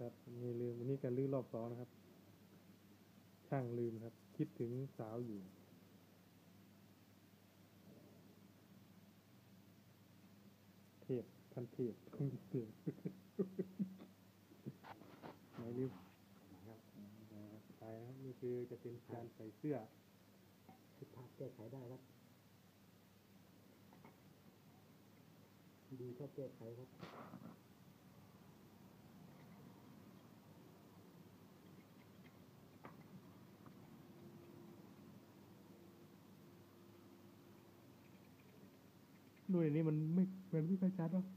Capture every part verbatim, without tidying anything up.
ครับมีลืมวันนี้การลื้อรอบสองนะครับช่างลืมครับคิดถึงสาวอยู่เทพท่านเทพเทพไม่ลืมนะครับไปนะครับนี่คือจะเป็นการใส่เสื้อผิดพลาดแก้ไขได้ครับดีชอบแก้ไขครับด้วยนี้มันไม่เหมือนพี่ไฟชัดหรอ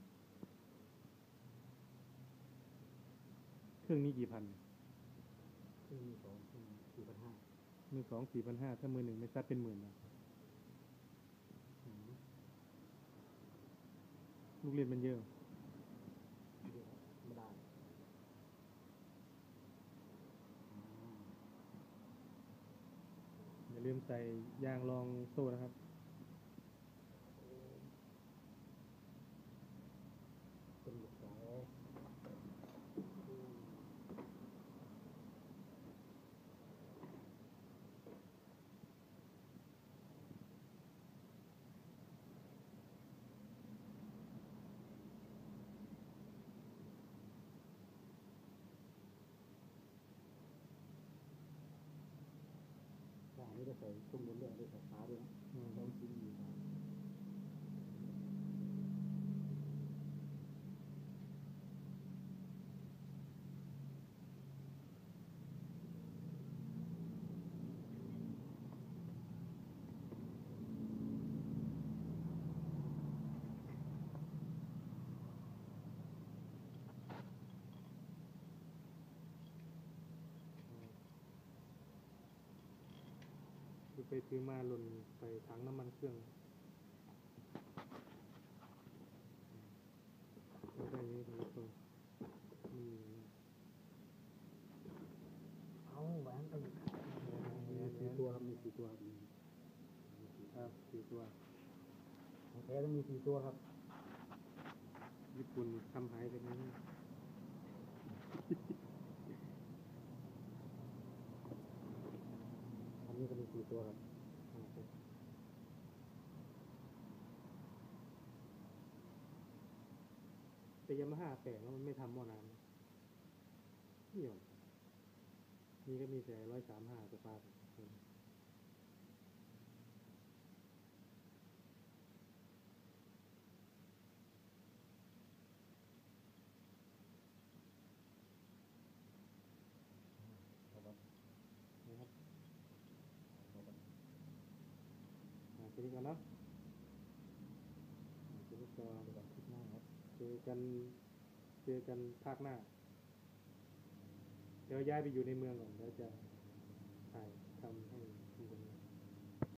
เครื่องนี้กี่พันที่มีสองที่สี่พันห้ามือสองสี่พันห้าถ้ามือหนึ่งไม่ซัดเป็นหมื่นนะลูกเล่นมันเยอะธรรมดาอย่าลืมใส่ยางรองโซ่นะครับเป็นหมวกสายอันนี้จะใส่ตุ้มบนเรื่องด้วยใส่ฟ้าด้วยนะต้องชิ้นอยู่นะคือไปซื้อมาหล่นใส่ถังน้ำมันเครื่องแล้วได้นี้ดูตรงนี่เอาแหวนไปมีสี่ตัวครับมีสี่ตัวครับครับสี่ตัวของแท้ต้องมีสี่ตัวครับญี่ปุ่นทำหายไปนี้อันนี้ก็มีสี่ตัวครับแต่ยามาฮ่าแปลกแล้วมันไม่ทำหม้อน้ำนี่หรอนี่ก็มีแต่ร้อยสามห้าสปาร์นะครับมาทีนี้ก่อนเนาะทีนี้ก็เดี๋ยวคลิปหน้าครับเจอกันเจอกันภาคหน้าเดี๋ยวย้ายไปอยู่ในเมืองก่อนแล้วจะถ่ายทำให้